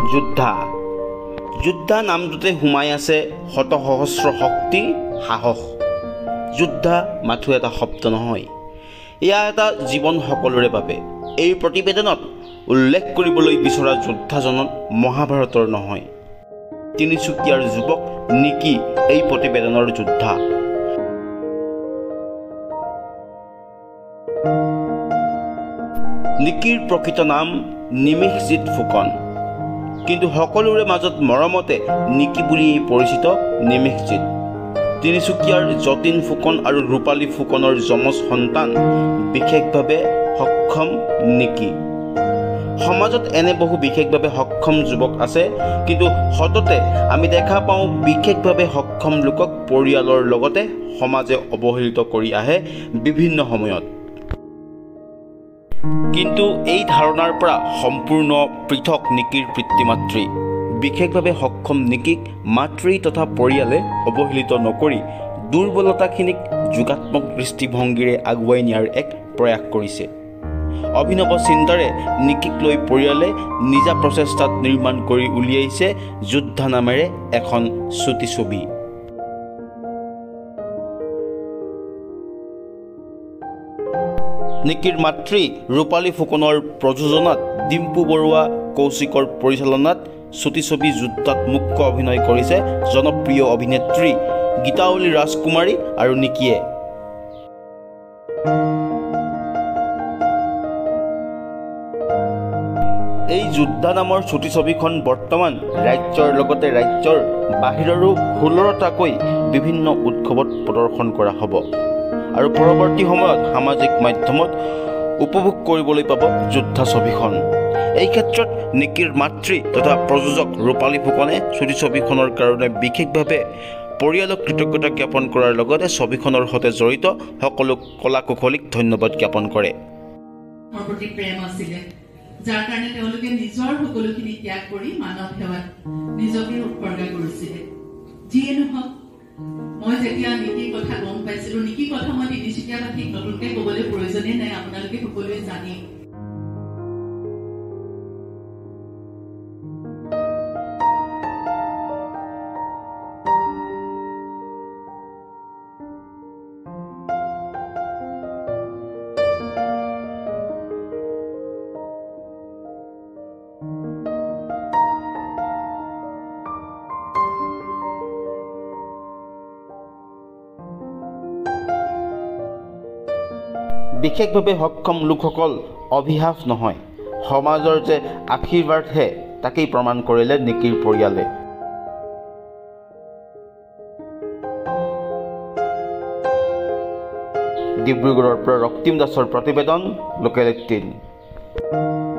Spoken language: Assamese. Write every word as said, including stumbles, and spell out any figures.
যোদ্ধা যোদ্ধা নামটোতে সোমাই আছে শত সহস্ৰ শক্তি সাহস যোদ্ধা মাথো এটা শব্দ নহয় এয়া এটা জীৱন সকলোৰে বাবে এই প্ৰতিবেদনত উল্লেখ কৰিবলৈ বিচৰা যোদ্ধাজনক মহাভাৰতৰ নহয় তিনিচুকীয়াৰ যুৱক নিকি এই প্ৰতিবেদনৰ যোদ্ধা নিকিৰ প্ৰকৃত নাম নিমিষজিৎ ফুকন কিন্তু সকলোৰে মাজত মৰমতে নিকি বুলি পৰিচিত নিমিষজিৎ তিনিচুকীয়াৰ যতীন ফুকন আৰু ৰূপালী ফুকনৰ যমজ সন্তান বিশেষভাৱে সক্ষম নিকি সমাজত এনে বহু বিশেষভাৱে সক্ষম যুৱক আছে কিন্তু সততে আমি দেখা পাওঁ বিশেষভাৱে সক্ষম লোকক পৰিয়ালৰ লগতে সমাজে অৱহেলিত কৰি আহে বিভিন্ন সময়ত কিন্তু এই ধাৰণাৰ পৰা সম্পূৰ্ণ পৃথক নিকিৰ পিতৃ-মাতৃ বিশেষভাৱে সক্ষম নিকিক মাতৃ তথা পৰিয়ালে অৱহেলিত নকৰি দুৰ্বলতাখিনিক যোগাত্মক দৃষ্টিভংগীৰে আগুৱাই নিয়াৰ এক প্ৰয়াস কৰিছে অভিনৱ চিন্তাৰে নিকিক লৈ পৰিয়ালে নিজা প্ৰচেষ্টাত নিৰ্মাণ কৰি উলিয়াইছে যোদ্ধা নামেৰে এখন চুটি ছবি নিকিৰ মাতৃ ৰূপালী ফুকনৰ প্ৰযোজনাত ডিম্পু বৰুৱা কৌশিকৰ পৰিচালনাত চুটি ছবি যুদ্ধত মুখ্য অভিনয় কৰিছে জনপ্ৰিয় অভিনেত্ৰী গীতাৱলী ৰাজকুমাৰী আৰু নিকিয়ে এই যোদ্ধা নামৰ চুটি ছবিখন বৰ্তমান ৰাজ্যৰ লগতে ৰাজ্যৰ বাহিৰৰো ষোল্লটাকৈ বিভিন্ন উৎসৱত প্ৰদৰ্শন কৰা হ'ব আৰু পৰৱৰ্তী সময়ত সামাজিক মাধ্যমত উপভোগ কৰিবলৈ পাব যোদ্ধা ছবিখন এই ক্ষেত্ৰত নিকিৰ মাতৃ তথা প্ৰযোজক ৰূপালী ফুকনে চুটি ছবিখনৰ কাৰণে বিশেষভাৱে পৰিয়ালক কৃতজ্ঞতা জ্ঞাপন কৰাৰ লগতে ছবিখনৰ সৈতে জড়িত সকলো কলা কুশলীক ধন্যবাদ জ্ঞাপন কৰে যাৰ কাৰণে তেওঁলোকে নিজৰ সকলোখিনি ত্যাগ কৰি মানৱ সেৱাত নিজকে উৎসৰ্গা কৰিছিলে যিয়ে নহওক মই যেতিয়া নিকিৰ কথা গম পাইছিলো নিকিৰ কথা মই তিনিচুকীয়াবাসীক নতুনকৈ ক'বলৈ প্ৰয়োজনেই নাই আপোনালোকে সকলোৱে জানে বিশেষভাৱে সক্ষম লোকসকল অভিশাপ নহয় সমাজৰ যে আশীৰ্বাদহে তাকেই প্ৰমাণ কৰিলে নিকিৰ পৰিয়ালে ডিব্ৰুগড়ৰ পৰা ৰক্তিম দাসৰ প্ৰতিবেদন লোকেল এইটিন